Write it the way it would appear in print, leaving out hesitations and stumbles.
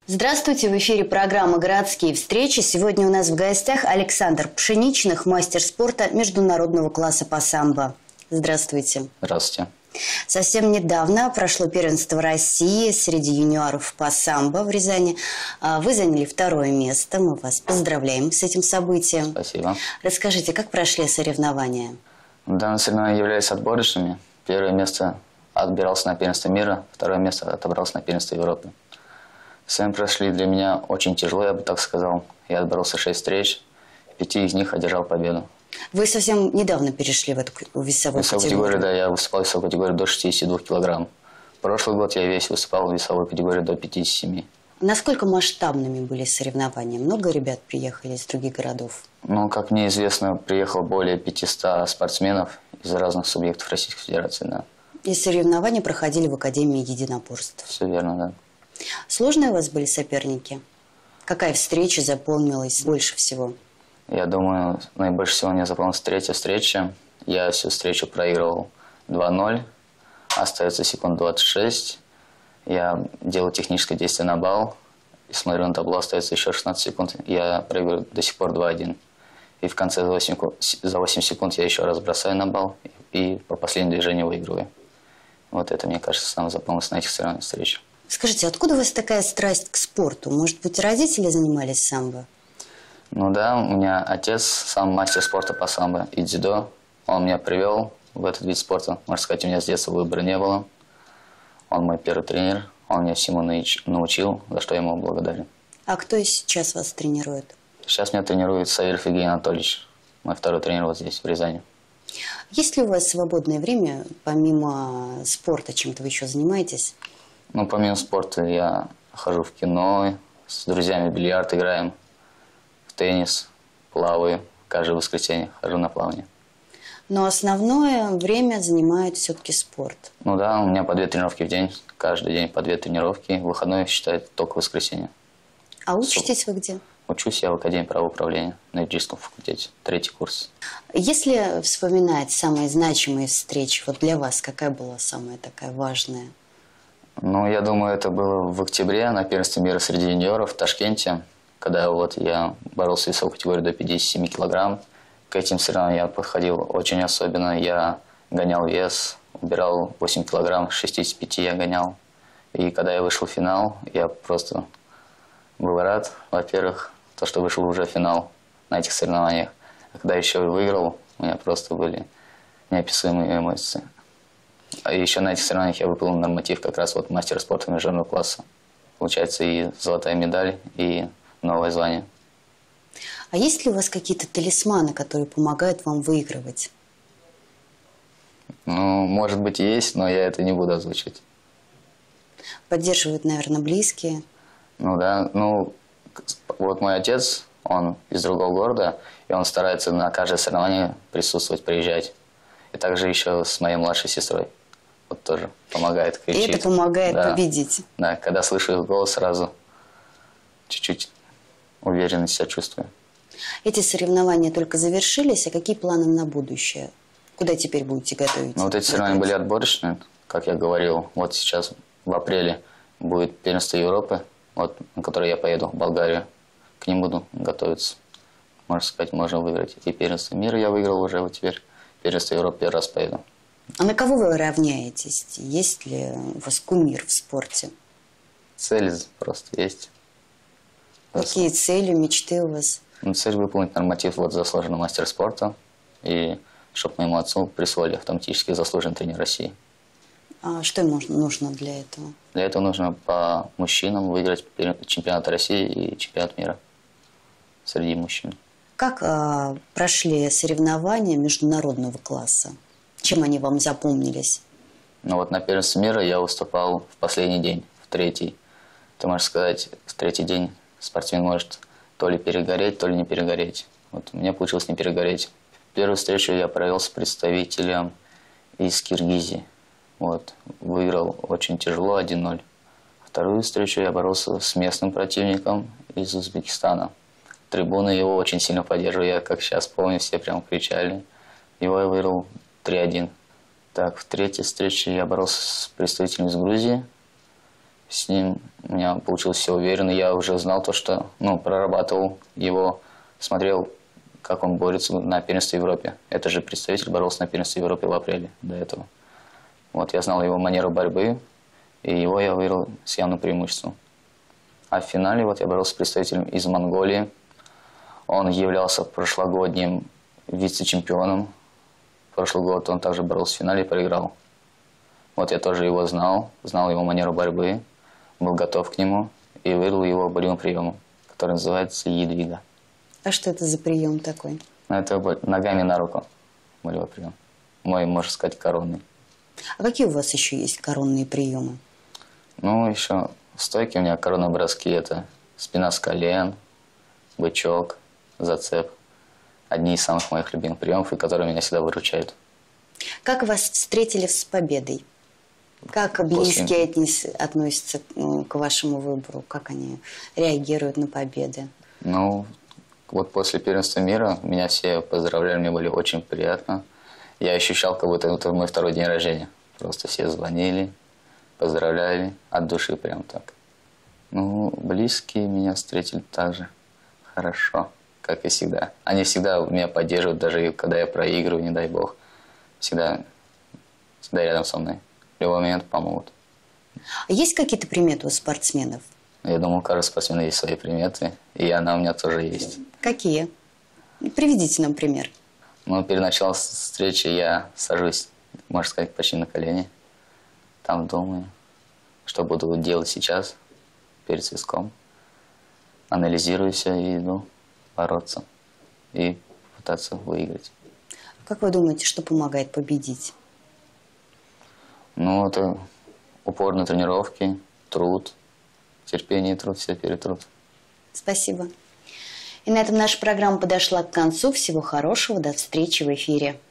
Здравствуйте, в эфире программа «Городские встречи». Сегодня у нас в гостях Александр Пшеничных, мастер спорта международного класса по самбо. Здравствуйте. Здравствуйте. Совсем недавно прошло первенство России среди юниоров по самбо в Рязани. Вы заняли 2-е место. Мы вас поздравляем с этим событием. Спасибо. Расскажите, как прошли соревнования? Данные соревнования являлись отборочными. 1-е место отбирался на первенство мира, 2-е место отобрался на первенство Европы. Сами прошли для меня очень тяжело, я бы так сказал. Я отборолся 6 встреч, в 5 из них одержал победу. Вы совсем недавно перешли в эту весовую категорию? Да, я выступал в весовой категории до 62 килограмм. Прошлый год я весь выступал в весовой категории до 57. Насколько масштабными были соревнования? Много ребят приехали из других городов? Ну, как мне известно, приехало более 500 спортсменов из разных субъектов Российской Федерации, да. И соревнования проходили в Академии единоборств? Все верно, да. Сложные у вас были соперники? Какая встреча запомнилась больше всего? Я думаю, наибольше всего мне запомнилась 3-я встреча. Я всю встречу проигрывал 2-0. Остается секунд 26. Я делаю техническое действие на балл. И смотрю на табло, остается еще 16 секунд. Я проигрываю до сих пор 2-1. И в конце за 8 секунд я еще раз бросаю на балл. И по последнему движению выигрываю. Вот это, мне кажется, самое запомнилось на этих соревнованиях встречах. Скажите, откуда у вас такая страсть к спорту? Может быть, родители занимались самбо? Ну да, у меня отец сам мастер спорта по самбо и дзюдо. Он меня привел в этот вид спорта. Можно сказать, у меня с детства выбора не было. Он мой первый тренер. Он меня всему научил, за что я ему благодарен. А кто сейчас вас тренирует? Сейчас меня тренирует Савельев Евгений Анатольевич. Мой 2-й тренер вот здесь, в Рязани. Есть ли у вас свободное время, помимо спорта, чем-то вы еще занимаетесь? Ну, помимо спорта я хожу в кино, с друзьями в бильярд играем, в теннис, плаваю. Каждое воскресенье хожу на плавание. Но основное время занимает все-таки спорт. Ну да, у меня по 2 тренировки в день. Каждый день по 2 тренировки. Выходной считают только воскресенье. А учитесь вы где? Учусь я в Академии правоуправления на юридическом факультете. 3-й курс. Если вспоминать самые значимые встречи, вот для вас какая была самая такая важная? Ну, я думаю, это было в октябре на первенстве мира среди юниоров в Ташкенте, когда вот я боролся в весовой категории до 57 килограмм. К этим соревнованиям я подходил очень особенно. Я гонял вес, убирал 8 килограмм, 65 я гонял. И когда я вышел в финал, я просто был рад, во-первых, то, что вышел уже в финал на этих соревнованиях. А когда еще и выиграл, у меня просто были неописуемые эмоции. А еще на этих соревнованиях я выполнил норматив как раз вот мастера спорта международного класса. Получается и золотая медаль, и новое звание. А есть ли у вас какие-то талисманы, которые помогают вам выигрывать? Ну, может быть, и есть, но я это не буду озвучивать. Поддерживают, наверное, близкие. Ну да, ну вот мой отец, он из другого города, и он старается на каждое соревнование присутствовать, приезжать. И также еще с моей младшей сестрой. Вот тоже помогает кричить. И это помогает победить. Да, когда слышу их голос, сразу чуть-чуть уверенно себя чувствую. Эти соревнования только завершились, а какие планы на будущее? Куда теперь будете готовить? Ну, вот эти соревнования были отборочные, как я говорил. Вот сейчас в апреле будет первенство Европы, вот, на которое я поеду в Болгарию. К ним буду готовиться. Можно сказать, можно выиграть. И первенство мира я выиграл уже, вот теперь первенство Европы 1-й раз поеду. А на кого вы равняетесь? Есть ли у вас кумир в спорте? Цели просто есть. Какие цели, мечты у вас? Ну, цель выполнить норматив вот заслуженного мастера спорта. И чтобы моему отцу присвоили автоматически заслуженный тренер России. А что ему нужно для этого? Для этого нужно по мужчинам выиграть чемпионат России и чемпионат мира среди мужчин. Как прошли соревнования международного класса? Чем они вам запомнились? Ну вот на первенстве мира я выступал в последний день, в 3-й. Ты можешь сказать, в 3-й день спортсмен может то ли перегореть, то ли не перегореть. Вот у меня получилось не перегореть. Первую встречу я провел с представителем из Киргизии. Вот, выиграл очень тяжело, 1-0. Вторую встречу я боролся с местным противником из Узбекистана. Трибуны его очень сильно поддерживали, я как сейчас помню, все прям кричали. Его я выиграл 3-1. Так, в 3-й встрече я боролся с представителем из Грузии. с ним у меня получилось все уверенно. Я уже знал то, что, прорабатывал его, смотрел, как он борется на первенстве в Европе. Это же представитель боролся на первенстве в Европе в апреле до этого. Вот, я знал его манеру борьбы, и его я выиграл с явным преимуществом. А в финале вот я боролся с представителем из Монголии. Он являлся прошлогодним вице-чемпионом. Прошлый год он также боролся в финале и проиграл. Вот я тоже его знал его манеру борьбы, был готов к нему и выиграл его болевым приемом, который называется едвига. А что это за прием такой? Это ногами на руку болевой прием. Мой, можно сказать, коронный. А какие у вас еще есть коронные приемы? Еще в стойке у меня коронные броски. Это спина с колен, бычок, зацеп. Одни из самых моих любимых приемов, и которые меня всегда выручают. Как вас встретили с победой? Как близкие относятся к вашему выбору? Как они реагируют на победы? Вот после первенства мира меня все поздравляли, мне были очень приятно. Я ощущал, как будто это мой второй день рождения. Просто все звонили, поздравляли от души прям так. Близкие меня встретили так же хорошо, как и всегда. Они всегда меня поддерживают, даже когда я проигрываю, не дай бог. Всегда рядом со мной. В любой момент помогут. А есть какие-то приметы у спортсменов? Я думаю, у каждого спортсмена есть свои приметы, и она у меня тоже есть. Какие? Приведите нам пример. Перед началом встречи я сажусь, можно сказать, почти на колени. Там думаю, что буду делать сейчас, перед свистком. Анализирую все и иду бороться. И пытаться выиграть. Как вы думаете, что помогает победить? Это упор на тренировки, труд, терпение и труд, все перетрут. Спасибо. И на этом наша программа подошла к концу. Всего хорошего, до встречи в эфире.